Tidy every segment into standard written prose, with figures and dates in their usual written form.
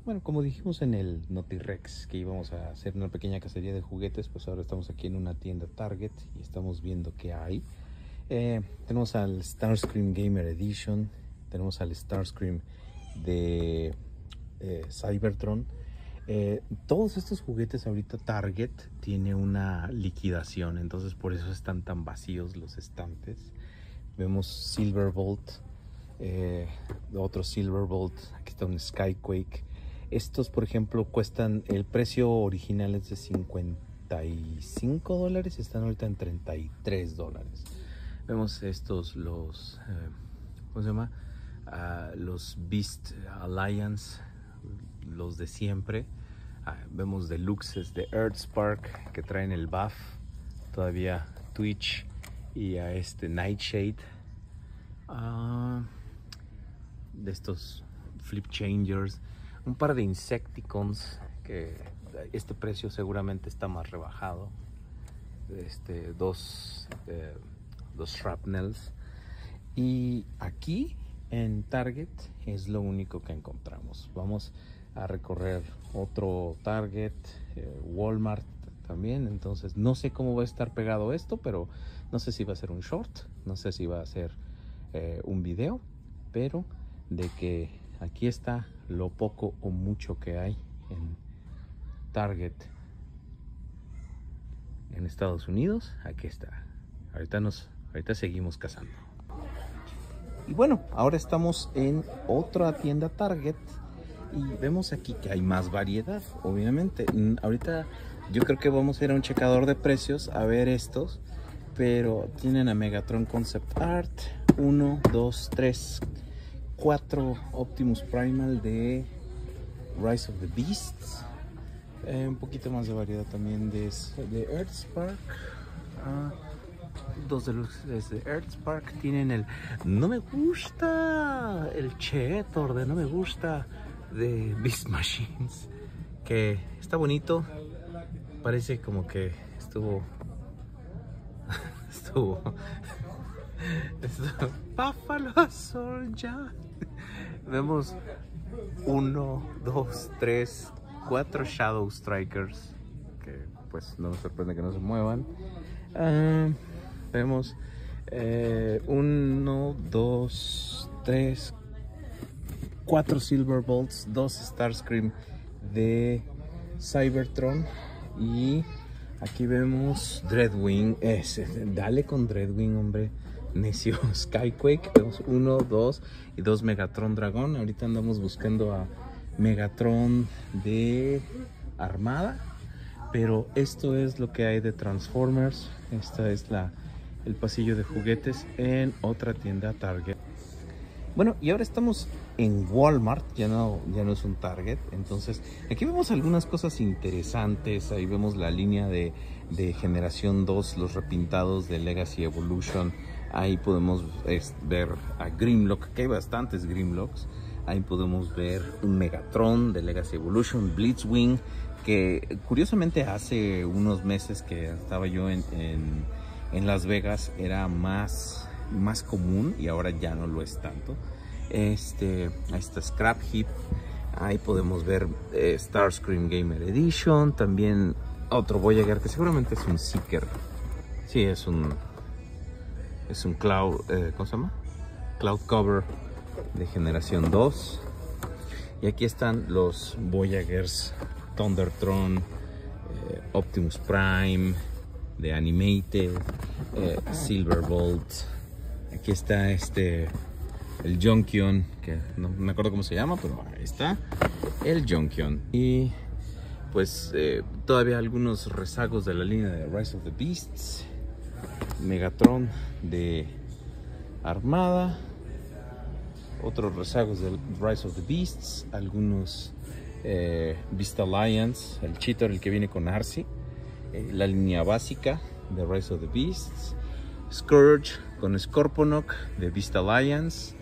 Bueno, como dijimos en el Notirex que íbamos a hacer una pequeña cacería de juguetes, pues ahora estamos aquí en una tienda Target y estamos viendo qué hay. Tenemos al Starscream Gamer Edition, tenemos al Starscream de Cybertron. Todos estos juguetes ahorita Target tiene una liquidación, entonces por eso están tan vacíos los estantes. Vemos Silverbolt, otro Silverbolt, aquí está un Skyquake. Estos, por ejemplo, cuestan, el precio original es de $55, están ahorita en $33. Vemos estos, los, ¿cómo se llama? Los Beast Alliance, los de siempre. Vemos deluxes de Earthspark que traen el buff, todavía Twitch y a este Nightshade. De estos Flip Changers, un par de Insecticons que este precio seguramente está más rebajado. Dos Shrapnels. Y aquí en Target es lo único que encontramos. Vamos a recorrer otro Target, Walmart también. Entonces no sé cómo va a estar pegado esto, pero no sé si va a ser un short, no sé si va a ser un video, pero de que aquí está lo poco o mucho que hay en Target en Estados Unidos. Aquí está. Ahorita seguimos cazando. Y bueno, ahora estamos en otra tienda Target y vemos aquí que hay más variedad, obviamente. Ahorita yo creo que vamos a ir a un checador de precios a ver estos, pero tienen a Megatron Concept Art, 1, 2, 3, 4 Optimus Primal de Rise of the Beasts. Un poquito más de variedad también de Earthspark. Dos de los de Earthspark tienen el no me gusta, el Cheetor de no me gusta de Beast Machines, que está bonito, parece como que estuvo Buffalo Soldier. Vemos 1, 2, 3, 4 Shadow Strikers que pues no nos sorprende que no se muevan. Vemos 1, 2, 3, 4 Silverbolts, 2 Starscream de Cybertron y aquí vemos Dreadwing. Dale con Dreadwing, hombre, necio. Skyquake, tenemos 1, 2 y 2 Megatron Dragón. Ahorita andamos buscando a Megatron de Armada, pero esto es lo que hay de Transformers. Esta es el pasillo de juguetes en otra tienda Target. Bueno, y ahora estamos en Walmart, ya no es un Target. Entonces aquí vemos algunas cosas interesantes. Ahí vemos la línea de generación 2, los repintados de Legacy Evolution. Ahí podemos ver a Grimlock, que hay bastantes Grimlocks. Ahí podemos ver un Megatron de Legacy Evolution, Blitzwing, que curiosamente hace unos meses que estaba yo en Las Vegas era más común y ahora ya no lo es tanto. Ahí está Scrap Heap. Ahí podemos ver Starscream Gamer Edition. También otro Voyager que seguramente es un Seeker. Sí, es un Cloud, ¿cómo se llama? Cloud Cover de generación 2. Y aquí están los Voyagers, Thundertron, Optimus Prime de Animated, Silverbolt. Aquí está el Junkion, que no me acuerdo cómo se llama, pero ahí está el Junkion. Y pues todavía algunos rezagos de la línea de Rise of the Beasts, Megatron de Armada, otros rezagos del Rise of the Beasts, algunos Beast Alliance, el Cheetor, el que viene con Arcee, la línea básica de Rise of the Beasts, Scourge con Scorponok de Beast Alliance,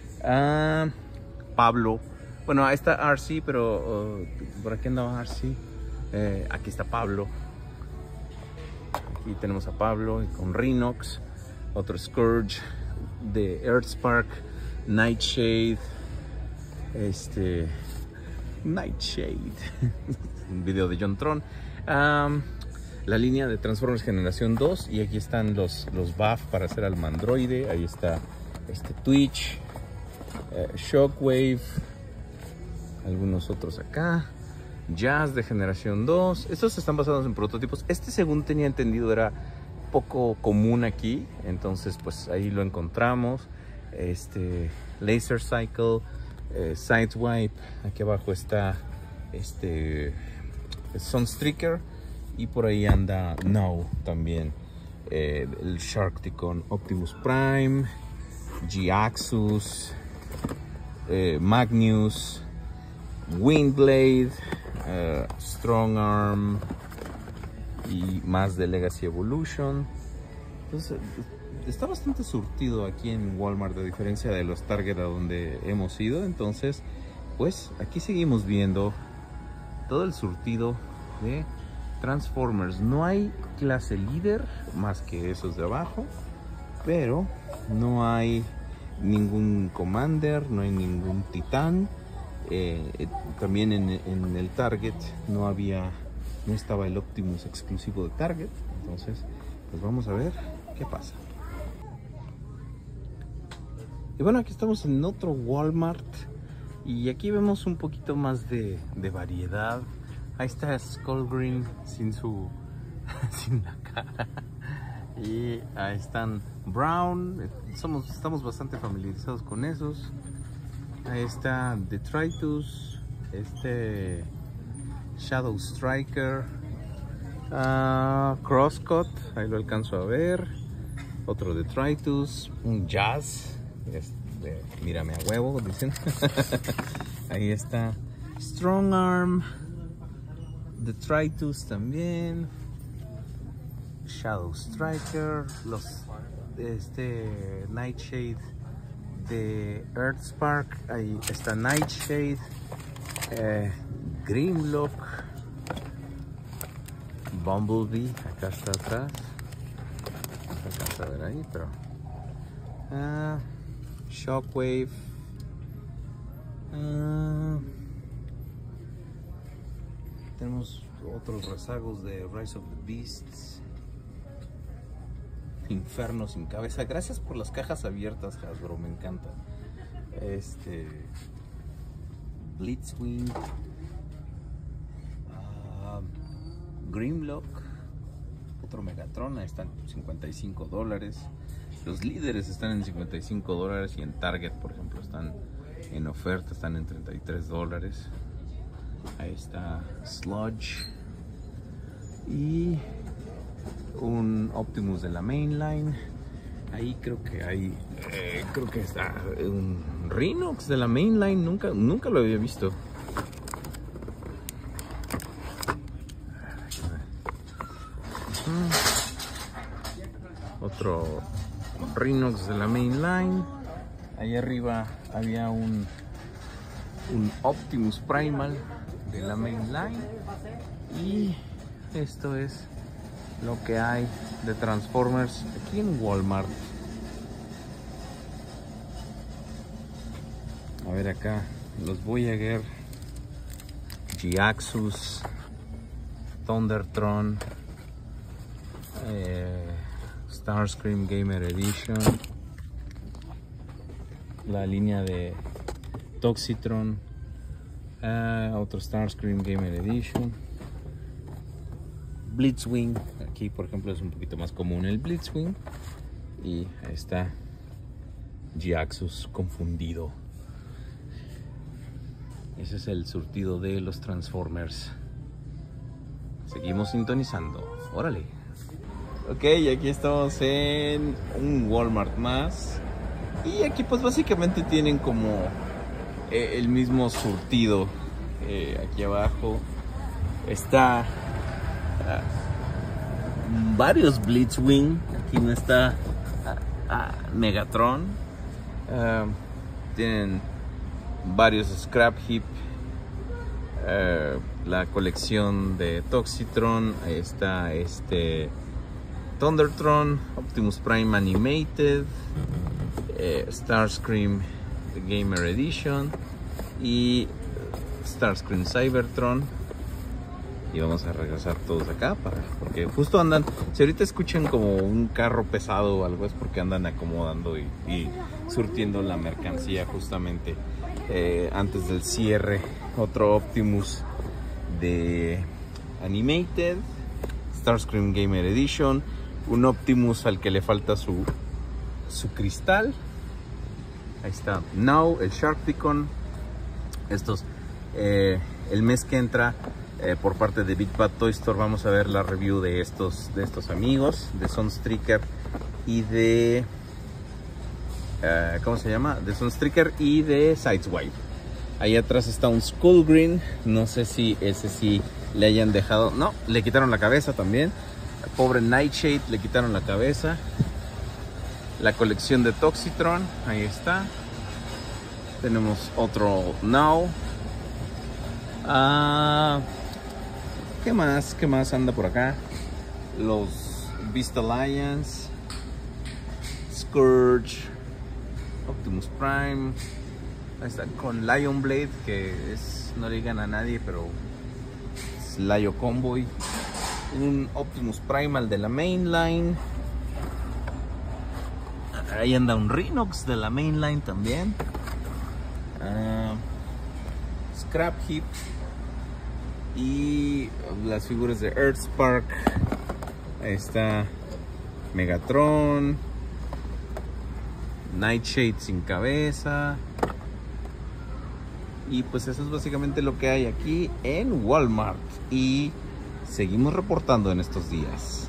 Pablo, bueno, ahí está Arcee, pero por aquí andaba Arcee. Aquí está Pablo, aquí tenemos a Pablo con Rhinox, otro Scourge de Earthspark, Nightshade, Nightshade. Un video de JonTron. La línea de Transformers Generación 2. Y aquí están los buff para hacer al Mandroide. Ahí está Twitch, Shockwave, algunos otros acá. Jazz de Generación 2. Estos están basados en prototipos. Según tenía entendido, era poco común aquí. Entonces, pues ahí lo encontramos. Laser Cycle, Sideswipe. Aquí abajo está Sunstreaker. Y por ahí anda Now también. El Sharkticon, Optimus Prime, G-Axus, Magnus, Windblade, Strong Arm y más de Legacy Evolution. Entonces, está bastante surtido aquí en Walmart, a diferencia de los Target a donde hemos ido. Entonces, pues aquí seguimos viendo todo el surtido de Transformers. No hay clase líder más que esos de abajo, pero no hay ningún Commander, no hay ningún Titán. También en el Target no estaba el Optimus exclusivo de Target. Entonces, pues vamos a ver qué pasa. Y bueno, aquí estamos en otro Walmart y aquí vemos un poquito más de variedad. Ahí está Skullgreen sin la cara. Y ahí están Brown. Estamos bastante familiarizados con esos. Ahí está Detritus, Shadow Striker, Crosscut, ahí lo alcanzo a ver. Otro Detritus, un Jazz, mírame a huevo, dicen. Ahí está Strong Arm, Detritus también, Shadow Striker, Nightshade de Earthspark. Ahí está Nightshade, Grimlock, Bumblebee, acá está atrás, no se alcanza a ver ahí, pero Shockwave, tenemos otros rezagos de Rise of the Beasts, Inferno sin cabeza. Gracias por las cajas abiertas, Hasbro, me encanta. Blitzwing, Grimlock, otro Megatron. Ahí están $55. Los líderes están en $55 y en Target, por ejemplo, están en oferta, están en $33. Ahí está Sludge y un Optimus de la mainline. Ahí creo que está un Rhinox de la mainline. Nunca lo había visto. Otro Rhinox de la mainline. Ahí arriba había un Optimus Primal de la mainline. Y esto es lo que hay de Transformers aquí en Walmart. A ver acá, los Voyager, G-Axus, Thundertron, Starscream Gamer Edition, la línea de Toxitron, otro Starscream Gamer Edition, Blitzwing. Aquí por ejemplo es un poquito más común el Blitzwing. Y ahí está G-Axus confundido. Ese es el surtido de los Transformers. Seguimos sintonizando. Órale. Ok, aquí estamos en un Walmart más. Y aquí pues básicamente tienen como el mismo surtido. Aquí abajo está varios Blitzwing. Aquí no está Megatron. Tienen varios Scrap Heap, la colección de Toxitron. Ahí está Thundertron, Optimus Prime Animated, Starscream Gamer Edition y Starscream Cybertron. Y vamos a regresar todos acá porque justo andan, si ahorita escuchan como un carro pesado o algo, es porque andan acomodando y surtiendo la mercancía justamente antes del cierre. Otro Optimus de Animated, Starscream Gamer Edition, un Optimus al que le falta su cristal. Ahí está Now, el Sharkticon. Estos, el mes que entra, por parte de Big Bad Toy Store, vamos a ver la review de estos amigos, de Sunstreaker y de ¿cómo se llama? De Sunstreaker y de Sideswipe. Ahí atrás está un Skullgreen, no sé si ese sí le hayan dejado, no, le quitaron la cabeza también. Al pobre Nightshade le quitaron la cabeza. La colección de Toxitron, ahí está. Tenemos otro Now. ¿Qué más anda por acá? Los Beast Alliance, Scourge, Optimus Prime. Ahí está con Lion Blade, que es, no le digan a nadie, pero es Lion Convoy. Un Optimus Primal de la Mainline. Ahí anda un Rhinox de la Mainline también. Scrap Heap. Y las figuras de Earthspark. Ahí está Megatron, Nightshade sin cabeza. Y pues eso es básicamente lo que hay aquí en Walmart. Y seguimos reportando en estos días.